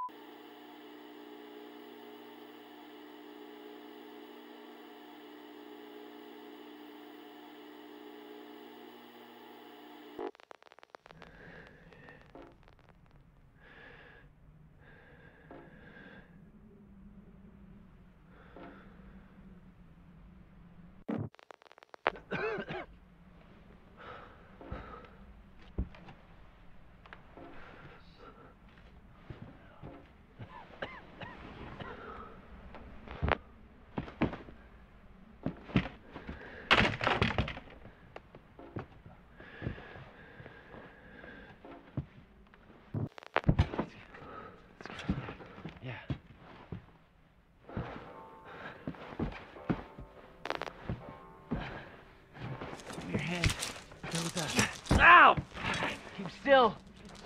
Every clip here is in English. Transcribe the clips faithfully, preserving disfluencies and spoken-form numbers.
Your hand. Go with us. Ow! Keep still.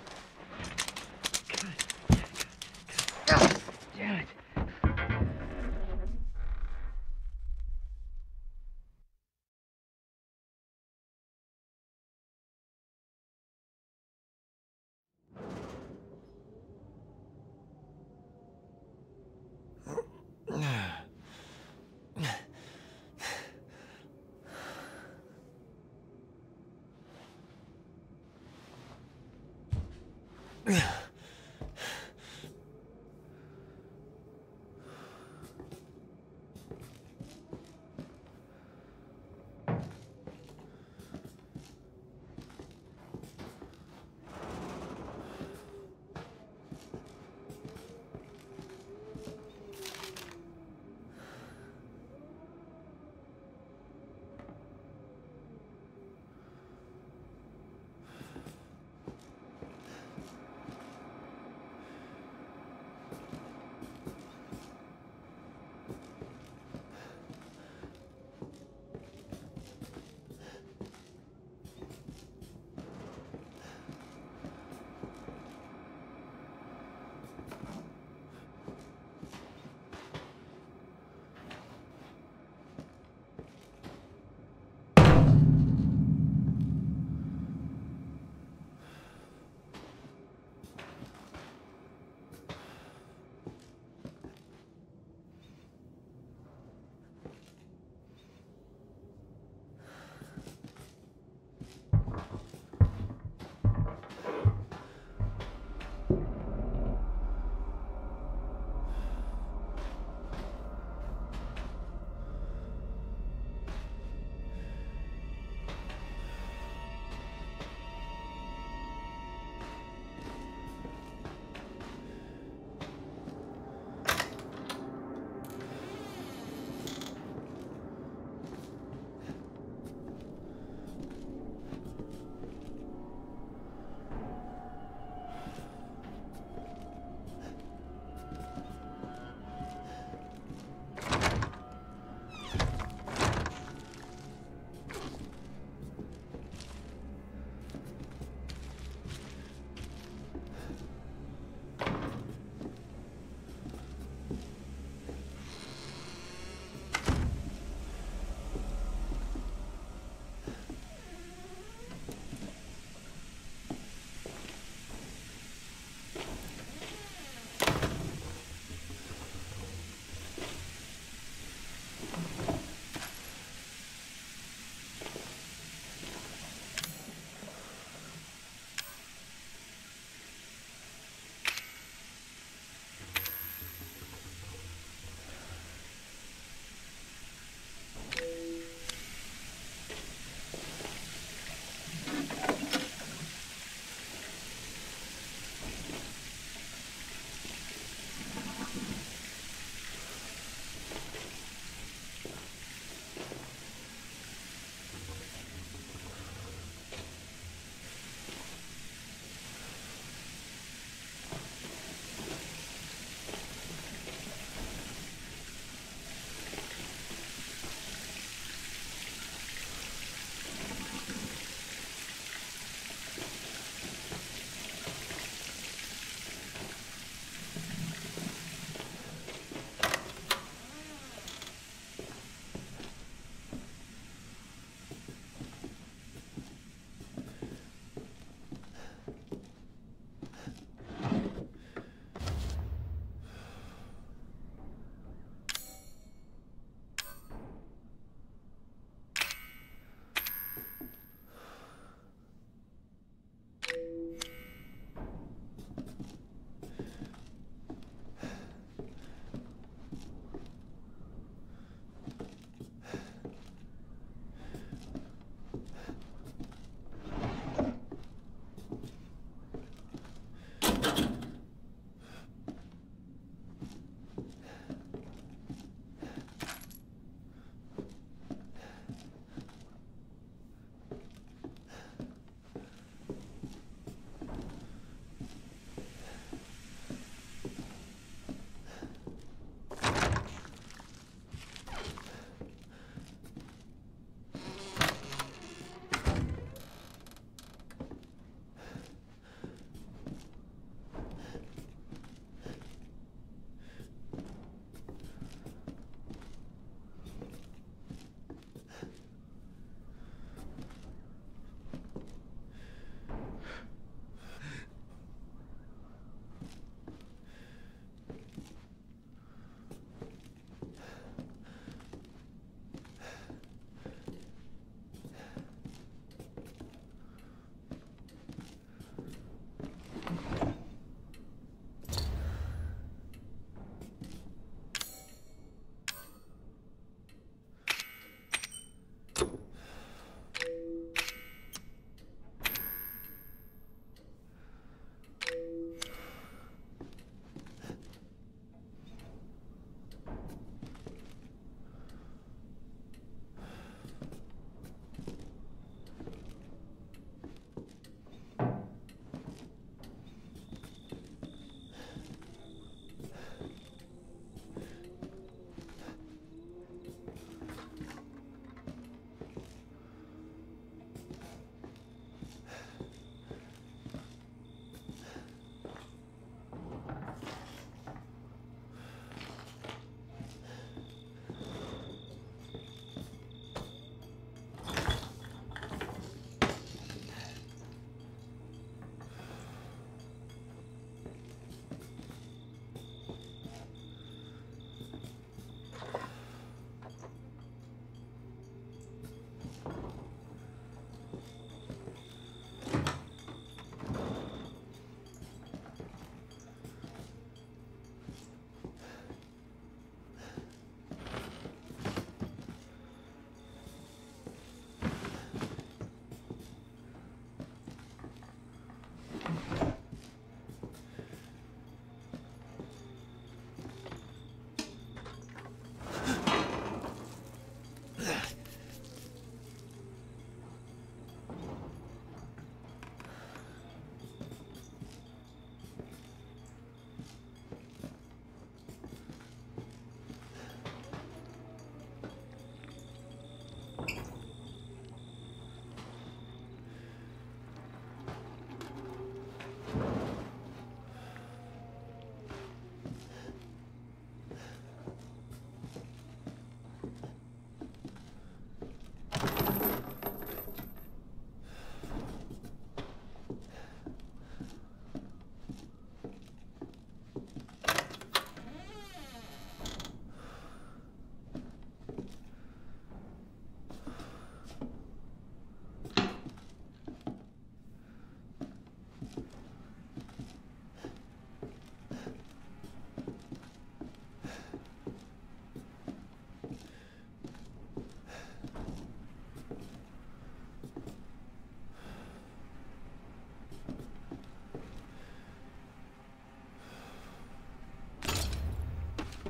God damn it.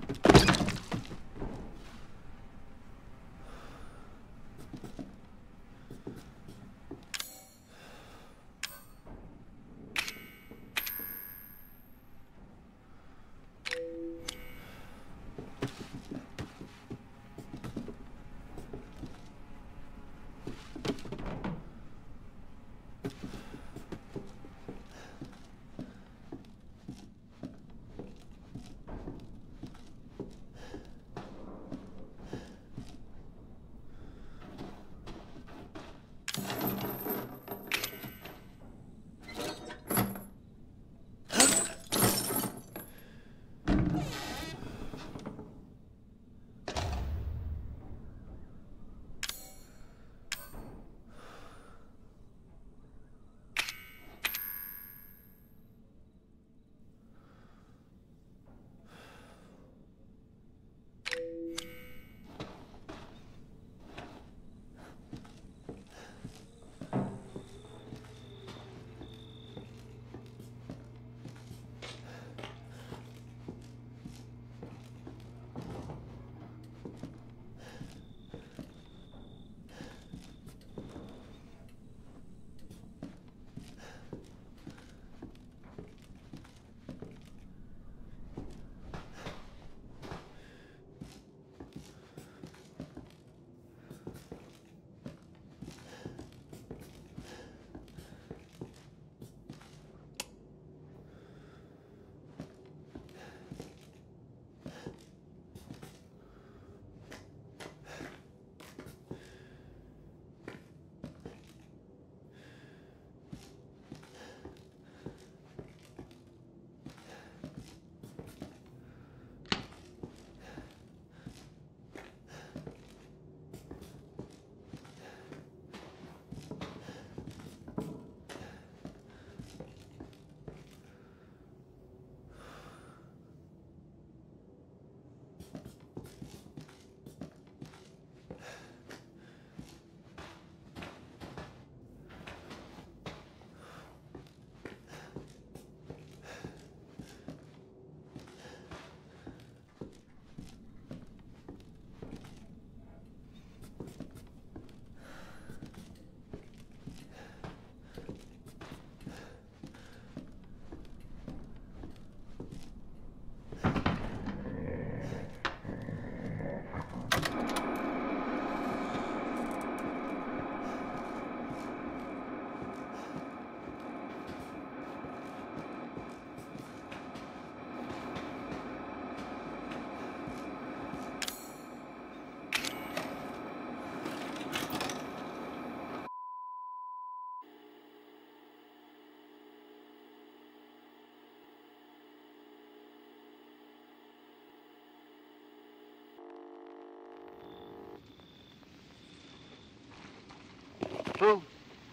Boo.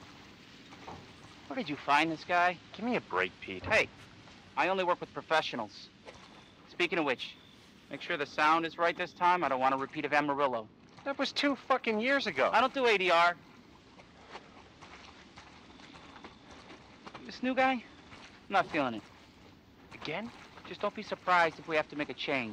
Where did you find this guy? Give me a break, Pete. Hey, I only work with professionals. Speaking of which, make sure the sound is right this time. I don't want a repeat of Amarillo. That was two fucking years ago. I don't do A D R. This new guy? I'm not feeling it. Again? Just don't be surprised if we have to make a change.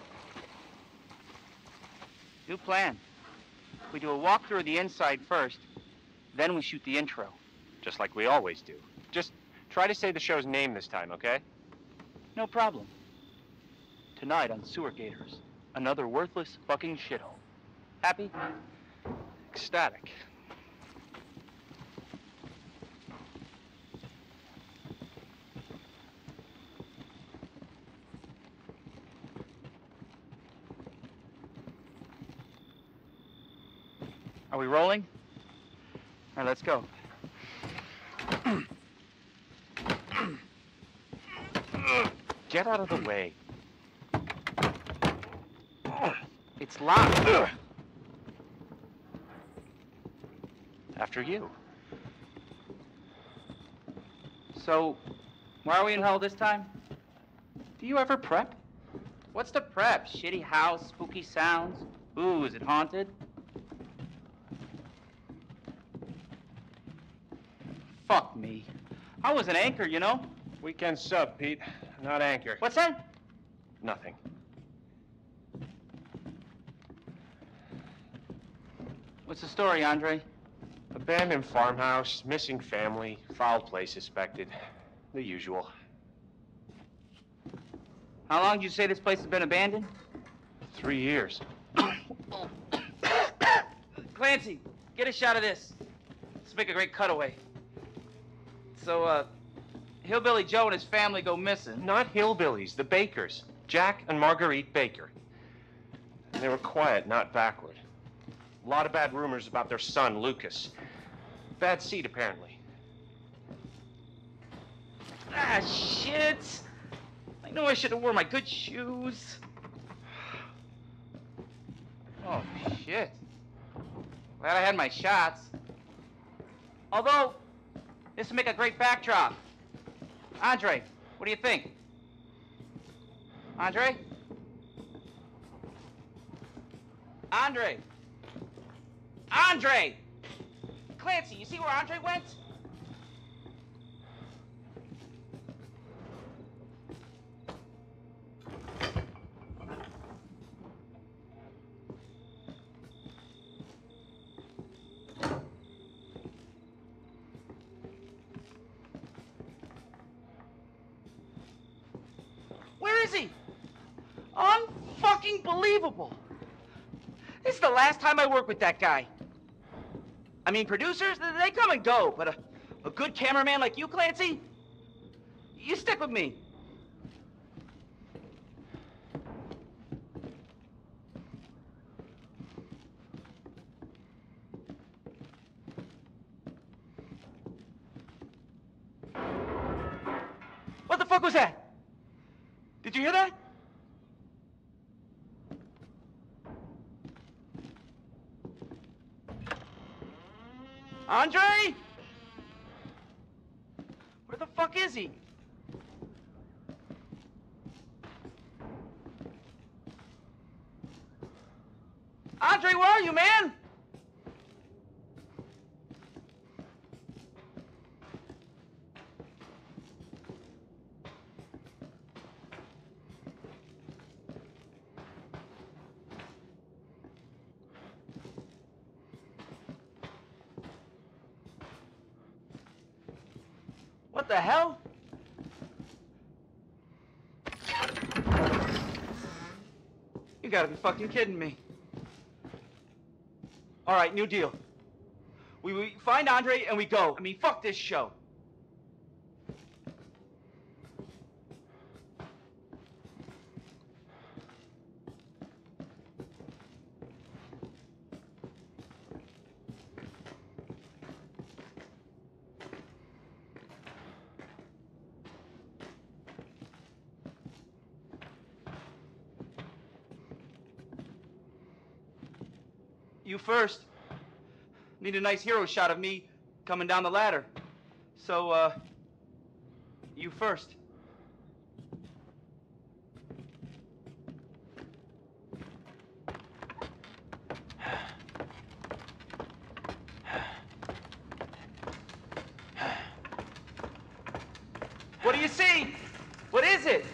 New plan. We do a walkthrough of the inside first, then we shoot the intro. Just like we always do. Just try to say the show's name this time, okay? No problem. Tonight on Sewer Gators, another worthless fucking shithole. Happy? Ecstatic. Are we rolling? All right, let's go. Get out of the way. It's locked. After you. So, why are we in hell this time? Do you ever prep? What's the prep? Shitty house, spooky sounds? Ooh, is it haunted? Fuck me. I was an anchor, you know? Weekend sub, Pete. Not anchor. What's that? Nothing. What's the story, Andre? Abandoned farmhouse, missing family, foul play suspected. The usual. How long did you say this place has been abandoned? Three years. Clancy, get a shot of this. Let's make a great cutaway. So, uh, Hillbilly Joe and his family go missing. Not hillbillies, the Bakers. Jack and Marguerite Baker. And they were quiet, not backward. A lot of bad rumors about their son, Lucas. Bad seed, apparently. Ah, shit! I know I should have worn my good shoes. Oh, shit. Glad I had my shots. Although, this would make a great backdrop. Andre, what do you think? Andre? Andre! Andre! Clancy, you see where Andre went? Where is he? Unfucking believable. This is the last time I work with that guy. I mean, producers, they come and go, but a, a good cameraman like you, Clancy, you stick with me. What the fuck was that? Did you hear that? Andre? Where the fuck is he? Andre, where are you, man? What the hell? You gotta be fucking kidding me. All right, new deal. We, we find Andre and we go. I mean, fuck this show. You first. Need a nice hero shot of me coming down the ladder. So, uh, you first. What do you see? What is it?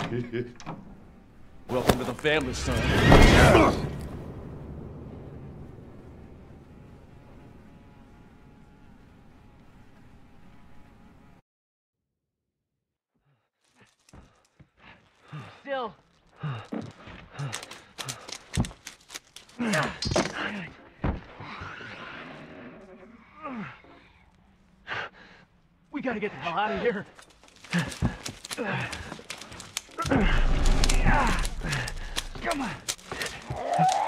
Welcome to the family, son. Still. We gotta get the hell out of here. Come on.